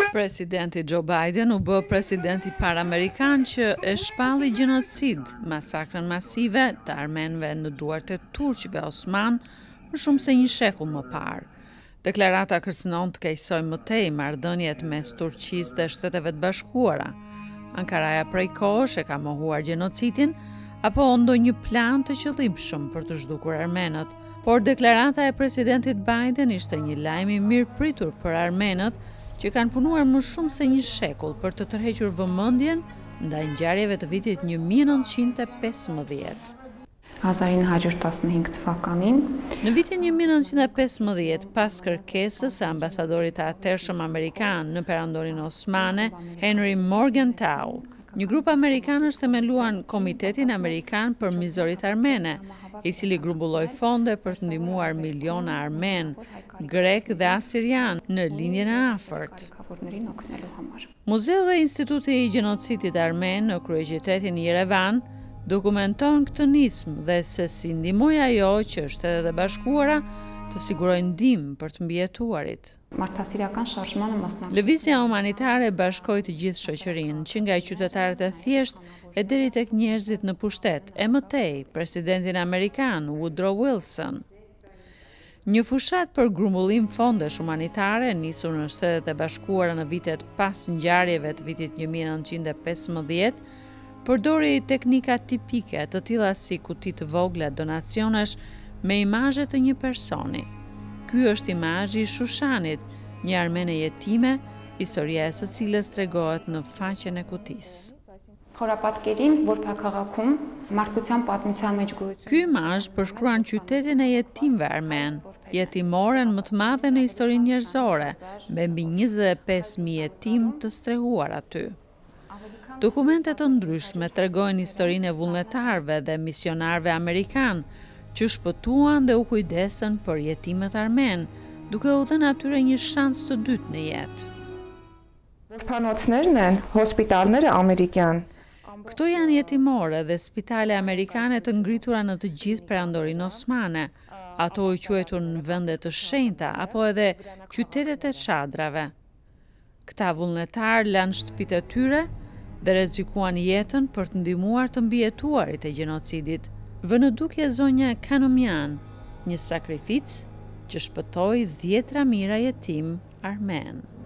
Presidenti Joe Biden u bë presidenti parë amerikan që e shpalli gjenocid, masakrën masive të armenëve në duart e turqëve osman më shumë se një shekull më parë. Deklarata kërcënon të keqësoj më tej marrëdhëniet mes Turqisë dhe Shteteve të Bashkuara. Ankaraja prej kohësh e ka mohuar gjenocidin apo ndonjë plan të qëllimshëm për të zhdukur armenët, por deklarata e presidentit Biden ishte një lajm i mirëpritur për armenët që kanë punuar më shumë se një shekull për të tërhequr vëmendjen ndaj ngjarjeve të vitit 1915. 1915 թվականին Në vitin 1915, pas kërkesës së ambasadorit të atëhershëm amerikan në perandorin osmane, Henry Morgenthau, një grup amerikanësh themeluan Komitetin Amerikan për Mizorit Armene, i cili grumbulloi fonde për të ndihmuar miliona armen, grek dhe asirian në lindjen e afërt. Muzeu dhe Instituti i Gjenocidit Armen në kryeqytetin Yerevan dokumenton këtë nismë dhe se si ndihmoi ajo që Shtetet e Bashkuara të sigurojnë ndihmë për të mbijetuarit. Մարդասիրական շարժմանը մասնակցել Lëvizja humanitare bashkoi të gjithë shoqërinë, që nga qytetarët e thjeshtë e deri tek njerëzit në pushtet, e mëtej presidentin amerikan Woodrow Wilson. Një fushat për grumbullim fondesh humanitare nisur në Shtetet e Bashkuara në vitet pas ngjarjeve të vitit 1915, përdori teknika tipike të tilla si kuti të vogla donacionesh me imazhe të një personi. Ky është imazhi i Shushanit, një armene jetime, historia e së cilës tregohet në faqen e kutisë. Խորապատկերին, որ քաղաքում մարդկության պատմության մեջ գոյություն Ky imazh përshkruan qytetin e jetimëve armen, jetimoren më të madhe në historinë njerëzore, me mbi 25.000 jetim të strehuar aty. Dokumente të ndryshme tregojnë historinë e vullnetarëve dhe misionarëve amerikan që shpëtuan dhe u kujdesën për jetimet armen, duke u dhënë atyre një shans të dytë në jetë. Որբանոցներն են, հոսպիտալները ամերիկյան։ Këto janë jetimore dhe spitale amerikane të ngritura në të gjithë perandorin osmane, ato i quajtur në vende të shenjta apo edhe qytetet e çadrave. Këta vullnetar lanë shtëpitë e tyre dhe rrezikuan jetën për të ndihmuar të mbijetuarit e gjenocidit. Vë në dukje zonja Kanomian, një sakrificë që shpëtoi 10 mijëra jetim armen.